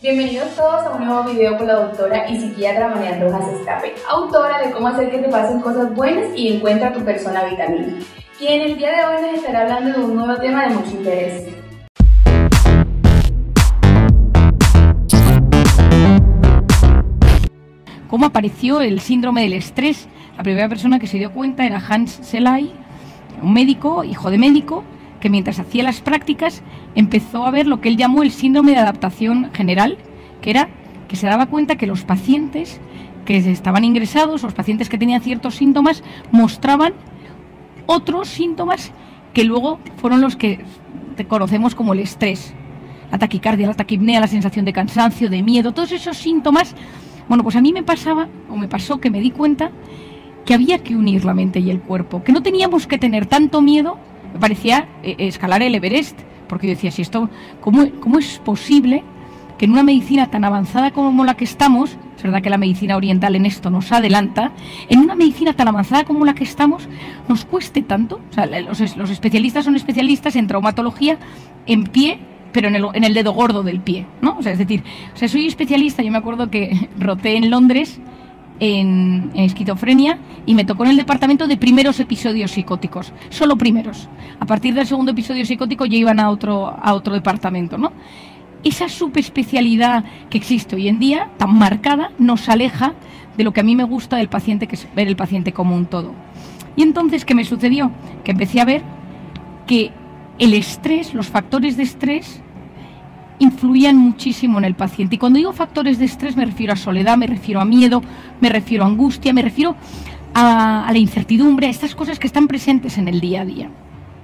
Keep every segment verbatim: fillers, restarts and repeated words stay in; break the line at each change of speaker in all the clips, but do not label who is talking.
Bienvenidos todos a un nuevo video con la doctora y psiquiatra María Rojas Escape, autora de Cómo hacer que te pasen cosas buenas y encuentra tu persona vitamina, quien el día de hoy nos estará hablando de un nuevo tema de mucho interés.
¿Cómo apareció el síndrome del estrés? La primera persona que se dio cuenta era Hans Selye, un médico, hijo de médico, que mientras hacía las prácticas empezó a ver lo que él llamó el síndrome de adaptación general, que era que se daba cuenta que los pacientes que estaban ingresados, los pacientes que tenían ciertos síntomas, mostraban otros síntomas que luego fueron los que conocemos como el estrés. La taquicardia, la taquipnea, la sensación de cansancio, de miedo, todos esos síntomas. Bueno, pues a mí me pasaba, o me pasó, que me di cuenta que había que unir la mente y el cuerpo, que no teníamos que tener tanto miedo. Me parecía eh, escalar el Everest, porque yo decía, si esto, ¿cómo, ¿cómo es posible que en una medicina tan avanzada como la que estamos, es verdad que la medicina oriental en esto nos adelanta, en una medicina tan avanzada como la que estamos, nos cueste tanto? O sea, los, los especialistas son especialistas en traumatología en pie, pero en el, en el dedo gordo del pie, ¿no? O sea, es decir, o sea, soy especialista. Yo me acuerdo que roté en Londres en, en esquizofrenia y me tocó en el departamento de primeros episodios psicóticos, solo primeros. A partir del segundo episodio psicótico ya iban a otro, a otro departamento, ¿no? Esa subespecialidad que existe hoy en día, tan marcada, nos aleja de lo que a mí me gusta del paciente, que es ver el paciente como un todo. Y entonces, ¿qué me sucedió? Que empecé a ver que el estrés, los factores de estrés, influían muchísimo en el paciente. Y cuando digo factores de estrés me refiero a soledad, me refiero a miedo, me refiero a angustia, me refiero a, a la incertidumbre, a estas cosas que están presentes en el día a día.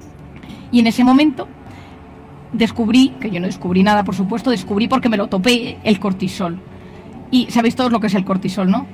Y en ese momento descubrí, que yo no descubrí nada, por supuesto, descubrí porque me lo topé, el cortisol. Y sabéis todos lo que es el cortisol, ¿no?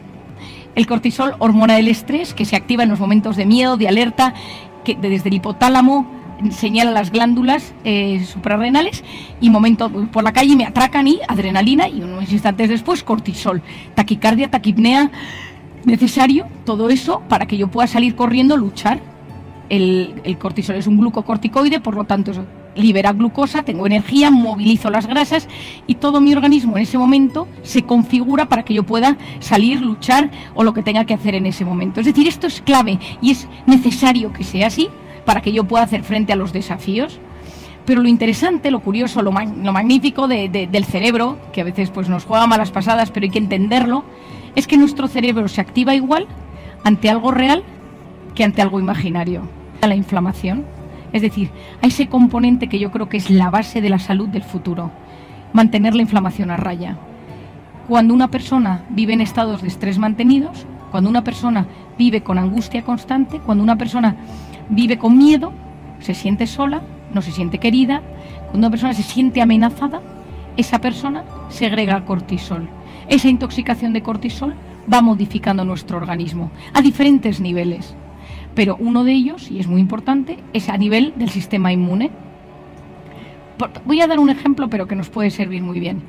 El cortisol, hormona del estrés, que se activa en los momentos de miedo, de alerta, que desde el hipotálamo señala las glándulas eh, suprarrenales, y momento por la calle me atracan y adrenalina, y unos instantes después cortisol, taquicardia, taquipnea, necesario todo eso para que yo pueda salir corriendo, luchar. El, el cortisol es un glucocorticoide, por lo tanto libera glucosa, tengo energía, movilizo las grasas y todo mi organismo en ese momento se configura para que yo pueda salir, luchar o lo que tenga que hacer en ese momento. Es decir, esto es clave y es necesario que sea así para que yo pueda hacer frente a los desafíos. Pero lo interesante, lo curioso, lo, mag lo magnífico de, de, del cerebro, que a veces pues, nos juega malas pasadas, pero hay que entenderlo, es que nuestro cerebro se activa igual ante algo real que ante algo imaginario. La inflamación, es decir, a ese componente que yo creo que es la base de la salud del futuro, mantener la inflamación a raya. Cuando una persona vive en estados de estrés mantenidos, cuando una persona vive con angustia constante, cuando una persona vive con miedo, se siente sola, no se siente querida, cuando una persona se siente amenazada, esa persona segrega cortisol. Esa intoxicación de cortisol va modificando nuestro organismo a diferentes niveles, pero uno de ellos, y es muy importante, es a nivel del sistema inmune. Voy a dar un ejemplo, pero que nos puede servir muy bien.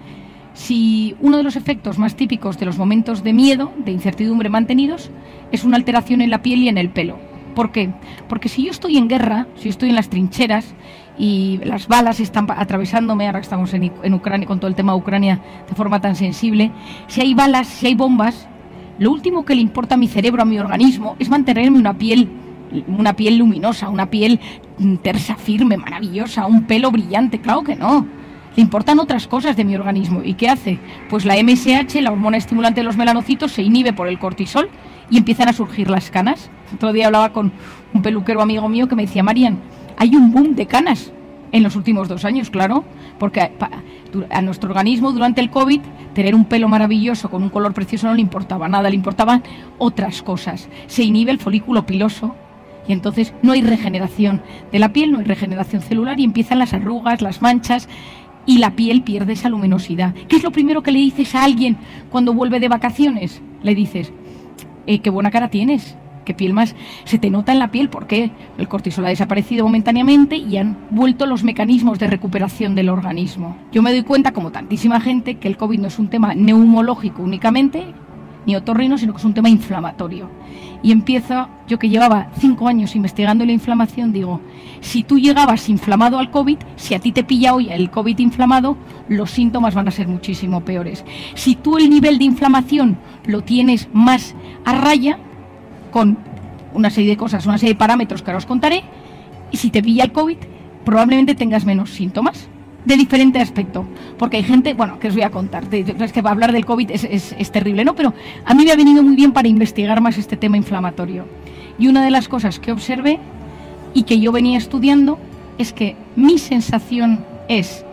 Si uno de los efectos más típicos de los momentos de miedo, de incertidumbre mantenidos, es una alteración en la piel y en el pelo. ¿Por qué? Porque si yo estoy en guerra, si yo estoy en las trincheras y las balas están atravesándome, ahora que estamos en, en Ucrania, con todo el tema de Ucrania de forma tan sensible, si hay balas, si hay bombas, lo último que le importa a mi cerebro, a mi organismo, es mantenerme una piel, una piel luminosa, una piel tersa, firme, maravillosa, un pelo brillante. Claro que no. Le importan otras cosas de mi organismo. ¿Y qué hace? Pues la M S H, la hormona estimulante de los melanocitos, se inhibe por el cortisol y empiezan a surgir las canas. Otro día hablaba con un peluquero amigo mío que me decía, Marian, hay un boom de canas en los últimos dos años, claro, porque a, a nuestro organismo durante el COVID tener un pelo maravilloso con un color precioso no le importaba nada, le importaban otras cosas. Se inhibe el folículo piloso y entonces no hay regeneración de la piel, no hay regeneración celular y empiezan las arrugas, las manchas, y la piel pierde esa luminosidad. ¿Qué es lo primero que le dices a alguien cuando vuelve de vacaciones? Le dices, eh, qué buena cara tienes, qué piel más, se te nota en la piel, porque el cortisol ha desaparecido momentáneamente y han vuelto los mecanismos de recuperación del organismo. Yo me doy cuenta, como tantísima gente, que el COVID no es un tema neumológico únicamente, ni otorrino, sino que es un tema inflamatorio. y empiezo, yo que llevaba cinco años investigando la inflamación, digo, si tú llegabas inflamado al COVID, si a ti te pilla hoy el COVID inflamado, los síntomas van a ser muchísimo peores. Si tú el nivel de inflamación lo tienes más a raya, con una serie de cosas, una serie de parámetros que ahora os contaré, y si te pilla el COVID, probablemente tengas menos síntomas, de diferente aspecto, porque hay gente, bueno, que os voy a contar, es que hablar del COVID es, es, es terrible, ¿no? Pero a mí me ha venido muy bien para investigar más este tema inflamatorio. Y una de las cosas que observé y que yo venía estudiando es que mi sensación es,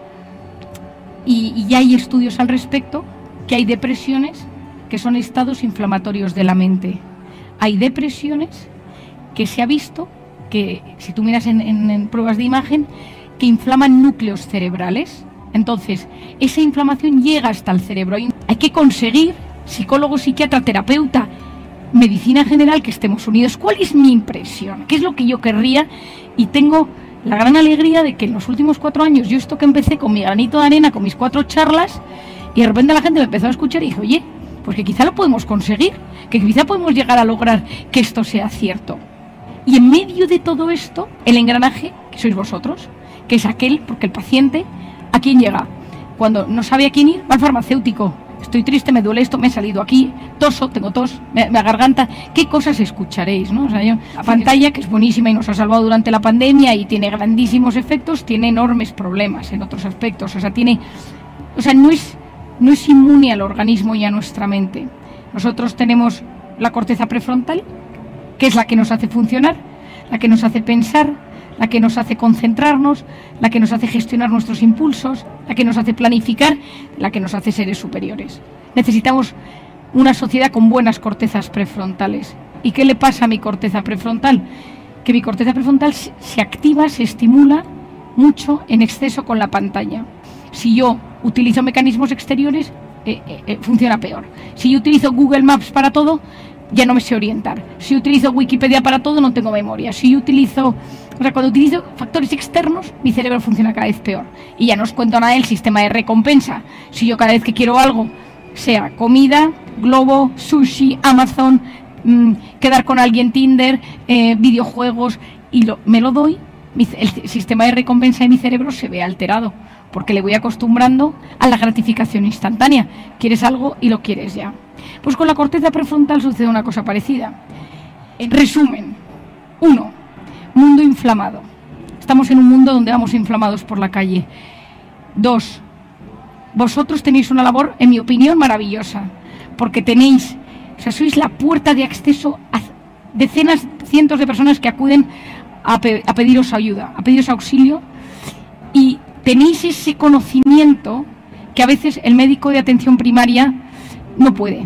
y, y ya hay estudios al respecto, que hay depresiones que son estados inflamatorios de la mente. Hay depresiones que se ha visto que, si tú miras en, en, en pruebas de imagen, que inflaman núcleos cerebrales. Entonces, esa inflamación llega hasta el cerebro. Hay que conseguir, psicólogo, psiquiatra, terapeuta, medicina general, que estemos unidos. ¿Cuál es mi impresión? ¿Qué es lo que yo querría? Y tengo la gran alegría de que en los últimos cuatro años, yo esto que empecé con mi granito de arena, con mis cuatro charlas, y de repente la gente me empezó a escuchar y dijo, oye, pues que quizá lo podemos conseguir, que quizá podemos llegar a lograr que esto sea cierto. Y en medio de todo esto, el engranaje, que sois vosotros, que es aquel, porque el paciente, ¿a quién llega? Cuando no sabe a quién ir, va al farmacéutico. Estoy triste, me duele esto, me he salido aquí, toso, tengo tos, me, me agarganta. ¿Qué cosas escucharéis, no? O sea, yo, la pantalla, que es buenísima y nos ha salvado durante la pandemia y tiene grandísimos efectos, tiene enormes problemas en otros aspectos. O sea, tiene, o sea, no es, no es inmune al organismo y a nuestra mente. Nosotros tenemos la corteza prefrontal, que es la que nos hace funcionar, la que nos hace pensar, la que nos hace concentrarnos, la que nos hace gestionar nuestros impulsos, la que nos hace planificar, la que nos hace seres superiores. Necesitamos una sociedad con buenas cortezas prefrontales. ¿Y qué le pasa a mi corteza prefrontal? Que mi corteza prefrontal se activa, se estimula mucho en exceso con la pantalla. Si yo utilizo mecanismos exteriores, eh, eh, funciona peor. Si yo utilizo Google Maps para todo, ya no me sé orientar. Si utilizo Wikipedia para todo, no tengo memoria. Si yo utilizo, o sea, cuando utilizo factores externos, mi cerebro funciona cada vez peor. Y ya no os cuento nada del sistema de recompensa. Si yo cada vez que quiero algo, sea comida, Globo, sushi, Amazon, mmm, quedar con alguien, Tinder, eh, videojuegos, y lo, me lo doy, mi, el sistema de recompensa de mi cerebro se ve alterado, porque le voy acostumbrando a la gratificación instantánea. Quieres algo y lo quieres ya. Pues con la corteza prefrontal sucede una cosa parecida. En resumen, uno, mundo inflamado. Estamos en un mundo donde vamos inflamados por la calle. Dos, vosotros tenéis una labor, en mi opinión, maravillosa, porque tenéis, o sea, sois la puerta de acceso a decenas, cientos de personas que acuden a, pe a pediros ayuda, a pediros auxilio, y tenéis ese conocimiento que a veces el médico de atención primaria no puede.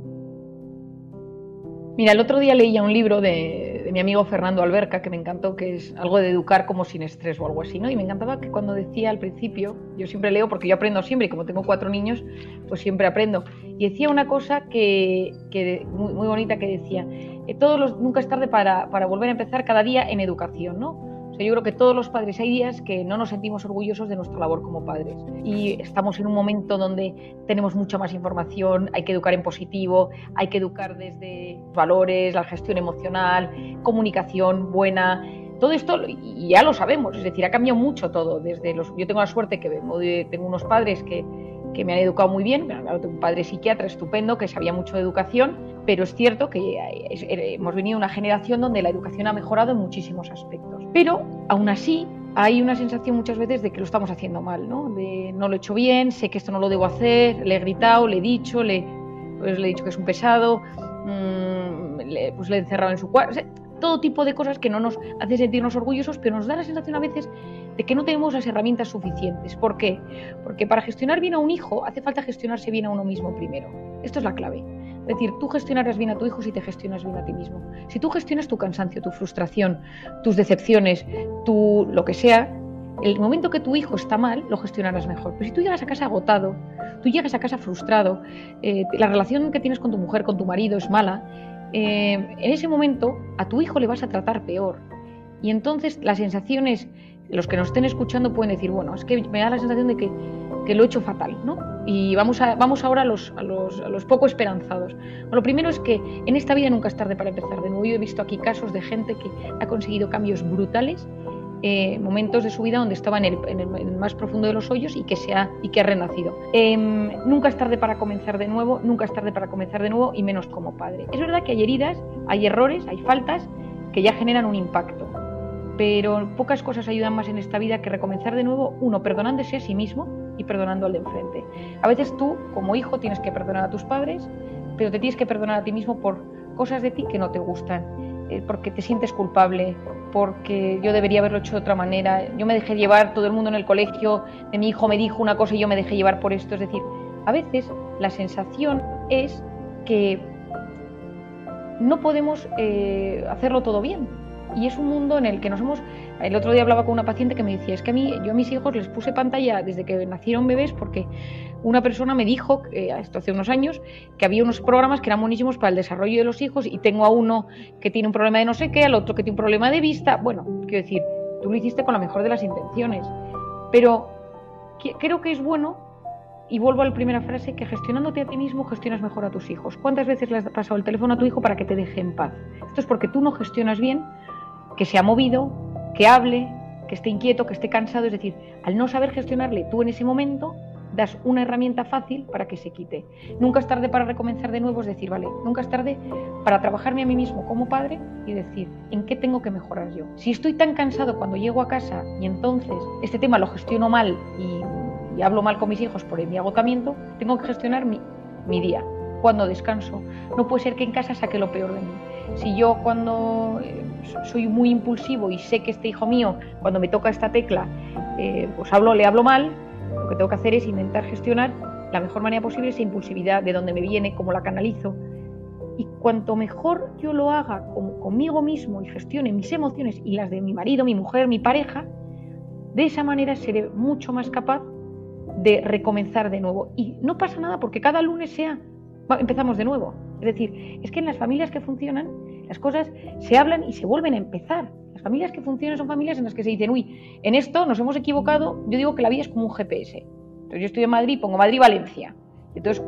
Mira, el otro día leía un libro de, de mi amigo Fernando Alberca, que me encantó, que es algo de educar como sin estrés o algo así, ¿no? Y me encantaba que cuando decía al principio, yo siempre leo porque yo aprendo siempre, y como tengo cuatro niños, pues siempre aprendo. Y decía una cosa que, que muy, muy bonita, que decía, eh, todos los, nunca es tarde para, para volver a empezar cada día en educación, ¿no? Yo creo que todos los padres hay días que no nos sentimos orgullosos de nuestra labor como padres, y estamos en un momento donde tenemos mucha más información, hay que educar en positivo, hay que educar desde valores, la gestión emocional, comunicación buena. Todo esto y ya lo sabemos, es decir, ha cambiado mucho todo. Desde los, yo tengo la suerte que tengo unos padres que, que me han educado muy bien. Claro, tengo un padre psiquiatra estupendo que sabía mucho de educación, pero es cierto que hemos venido de una generación donde la educación ha mejorado en muchísimos aspectos. Pero aún así hay una sensación muchas veces de que lo estamos haciendo mal, ¿no? De no lo he hecho bien, sé que esto no lo debo hacer, le he gritado, le he dicho, le, pues le he dicho que es un pesado, mmm, le, pues le he encerrado en su cuarto. O sea, todo tipo de cosas que no nos hacen sentirnos orgullosos, pero nos da la sensación a veces de que no tenemos las herramientas suficientes. ¿Por qué? Porque para gestionar bien a un hijo hace falta gestionarse bien a uno mismo primero. Esto es la clave. Es decir, tú gestionarás bien a tu hijo si te gestionas bien a ti mismo. Si tú gestionas tu cansancio, tu frustración, tus decepciones, tu lo que sea, el momento que tu hijo está mal, lo gestionarás mejor. Pero si tú llegas a casa agotado, tú llegas a casa frustrado, eh, la relación que tienes con tu mujer, con tu marido es mala, eh, en ese momento a tu hijo le vas a tratar peor. Y entonces las sensaciones, los que nos estén escuchando pueden decir, bueno, es que me da la sensación de que que lo he hecho fatal, ¿no? Y vamos, a, vamos ahora a los, a, los, a los poco esperanzados. Bueno, lo primero es que en esta vida nunca es tarde para empezar de nuevo. Yo he visto aquí casos de gente que ha conseguido cambios brutales, eh, momentos de su vida donde estaba en el, en, el, en el más profundo de los hoyos y que, se ha, y que ha renacido. Eh, nunca es tarde para comenzar de nuevo, nunca es tarde para comenzar de nuevo y menos como padre. Es verdad que hay heridas, hay errores, hay faltas que ya generan un impacto. Pero pocas cosas ayudan más en esta vida que recomenzar de nuevo, uno, perdonándose a sí mismo y perdonando al de enfrente. A veces tú, como hijo, tienes que perdonar a tus padres, pero te tienes que perdonar a ti mismo por cosas de ti que no te gustan, eh, porque te sientes culpable, porque yo debería haberlo hecho de otra manera, yo me dejé llevar, todo el mundo en el colegio de mi hijo me dijo una cosa y yo me dejé llevar por esto. Es decir, a veces la sensación es que no podemos eh, hacerlo todo bien. Y es un mundo en el que nos hemos... El otro día hablaba con una paciente que me decía, es que a mí, yo a mis hijos les puse pantalla desde que nacieron bebés porque una persona me dijo, eh, esto hace unos años, que había unos programas que eran buenísimos para el desarrollo de los hijos y tengo a uno que tiene un problema de no sé qué, al otro que tiene un problema de vista. Bueno, quiero decir, tú lo hiciste con la mejor de las intenciones, pero que, creo que es bueno, y vuelvo a la primera frase, que gestionándote a ti mismo gestionas mejor a tus hijos. ¿Cuántas veces le has pasado el teléfono a tu hijo para que te deje en paz? Esto es porque tú no gestionas bien que se ha movido, que hable, que esté inquieto, que esté cansado. Es decir, al no saber gestionarle tú en ese momento, das una herramienta fácil para que se quite. Nunca es tarde para recomenzar de nuevo, es decir, vale, nunca es tarde para trabajarme a mí mismo como padre y decir, ¿en qué tengo que mejorar yo? Si estoy tan cansado cuando llego a casa y entonces este tema lo gestiono mal y, y hablo mal con mis hijos por mi agotamiento, tengo que gestionar mi, mi día. Cuando descanso, no puede ser que en casa saque lo peor de mí. Si yo cuando eh, soy muy impulsivo y sé que este hijo mío, cuando me toca esta tecla, eh, pues hablo, le hablo mal, lo que tengo que hacer es intentar gestionar la mejor manera posible esa impulsividad, de dónde me viene, cómo la canalizo. Y cuanto mejor yo lo haga con, conmigo mismo y gestione mis emociones y las de mi marido, mi mujer, mi pareja, de esa manera seré mucho más capaz de recomenzar de nuevo. Y no pasa nada porque cada lunes sea... empezamos de nuevo. Es decir, es que en las familias que funcionan, las cosas se hablan y se vuelven a empezar. Las familias que funcionan son familias en las que se dicen, uy, en esto nos hemos equivocado. Yo digo que la vida es como un G P S. Entonces yo estoy en Madrid, pongo Madrid-Valencia. Entonces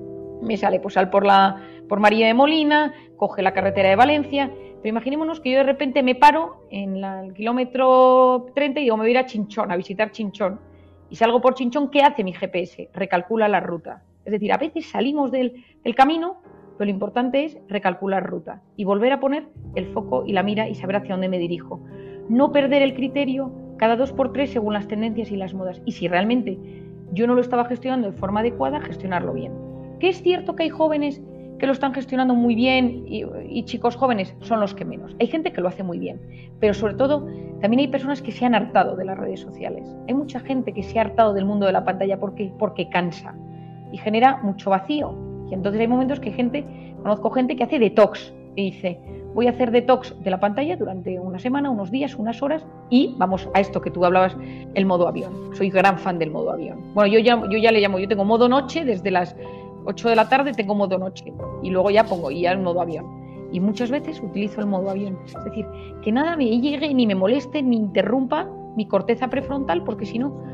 me sale, pues sal por, la, por María de Molina, coge la carretera de Valencia. Pero imaginémonos que yo de repente me paro en la, el kilómetro treinta y digo, me voy a ir a Chinchón, a visitar Chinchón. Y salgo por Chinchón, ¿qué hace mi G P S? Recalcula la ruta. Es decir, a veces salimos del, del camino, pero lo importante es recalcular ruta y volver a poner el foco y la mira y saber hacia dónde me dirijo. No perder el criterio cada dos por tres según las tendencias y las modas. Y si realmente yo no lo estaba gestionando de forma adecuada, gestionarlo bien. Que es cierto que hay jóvenes que lo están gestionando muy bien y, y chicos jóvenes son los que menos. Hay gente que lo hace muy bien, pero sobre todo también hay personas que se han hartado de las redes sociales. Hay mucha gente que se ha hartado del mundo de la pantalla porque, porque cansa y genera mucho vacío. Y entonces hay momentos que gente, conozco gente que hace detox y dice, voy a hacer detox de la pantalla durante una semana, unos días, unas horas y vamos a esto que tú hablabas, el modo avión. Soy gran fan del modo avión. Bueno, yo ya, yo ya le llamo, yo tengo modo noche desde las ocho de la tarde, tengo modo noche y luego ya pongo y ya el modo avión. Y muchas veces utilizo el modo avión. Es decir, que nada me llegue ni me moleste ni interrumpa mi corteza prefrontal porque si no,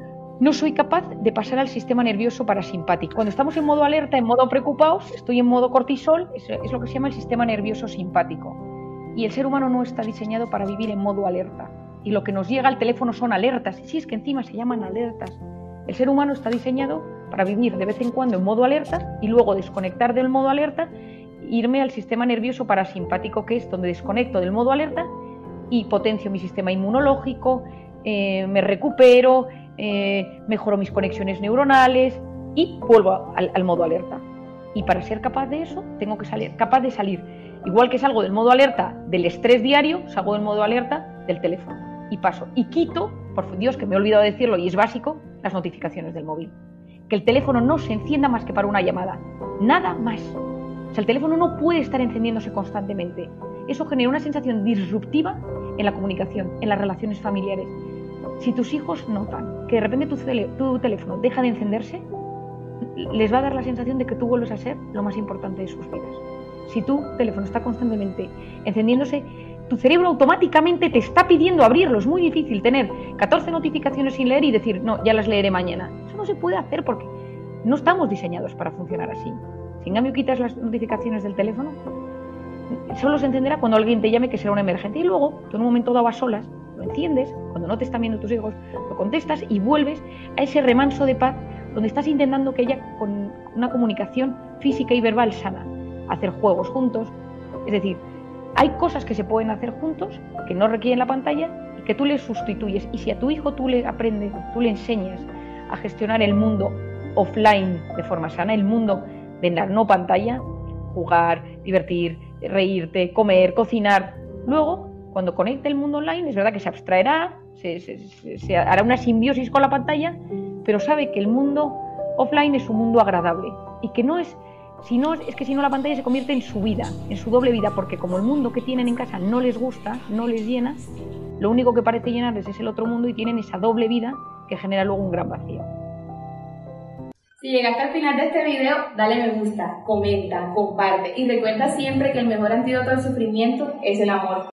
no soy capaz de pasar al sistema nervioso parasimpático. Cuando estamos en modo alerta, en modo preocupados, estoy en modo cortisol, es, es lo que se llama el sistema nervioso simpático. Y el ser humano no está diseñado para vivir en modo alerta. Y lo que nos llega al teléfono son alertas. Y sí, es que encima se llaman alertas. El ser humano está diseñado para vivir de vez en cuando en modo alerta y luego desconectar del modo alerta, irme al sistema nervioso parasimpático, que es donde desconecto del modo alerta y potencio mi sistema inmunológico, eh, me recupero, Eh, mejoro mis conexiones neuronales y vuelvo al, al modo alerta. Y para ser capaz de eso, tengo que salir, capaz de salir. Igual que salgo del modo alerta del estrés diario, salgo del modo alerta del teléfono. Y paso. Y quito, por Dios, que me he olvidado de decirlo y es básico, las notificaciones del móvil. Que el teléfono no se encienda más que para una llamada. Nada más. O sea, el teléfono no puede estar encendiéndose constantemente. Eso genera una sensación disruptiva en la comunicación, en las relaciones familiares. Si tus hijos notan que de repente tu, tu teléfono deja de encenderse, les va a dar la sensación de que tú vuelves a ser lo más importante de sus vidas. Si tu teléfono está constantemente encendiéndose, tu cerebro automáticamente te está pidiendo abrirlo. Es muy difícil tener catorce notificaciones sin leer y decir, no, ya las leeré mañana. Eso no se puede hacer porque no estamos diseñados para funcionar así. Si en cambio quitas las notificaciones del teléfono, solo se encenderá cuando alguien te llame que será una emergencia y luego, tú en un momento dado a solas, lo enciendes, cuando no te están viendo tus hijos, lo contestas y vuelves a ese remanso de paz donde estás intentando que haya con una comunicación física y verbal sana, hacer juegos juntos. Es decir, hay cosas que se pueden hacer juntos, que no requieren la pantalla y que tú les sustituyes. Y si a tu hijo tú le aprendes, tú le enseñas a gestionar el mundo offline de forma sana, el mundo de la no pantalla, jugar, divertir, reírte, comer, cocinar, luego cuando conecte el mundo online, es verdad que se abstraerá, se, se, se, se hará una simbiosis con la pantalla, pero sabe que el mundo offline es un mundo agradable y que no es, si no, es que si no la pantalla se convierte en su vida, en su doble vida, porque como el mundo que tienen en casa no les gusta, no les llena, lo único que parece llenarles es el otro mundo y tienen esa doble vida que genera luego un gran vacío.
Si llegaste al final de este video, dale me gusta, comenta, comparte y recuerda siempre que el mejor antídoto al sufrimiento es el amor.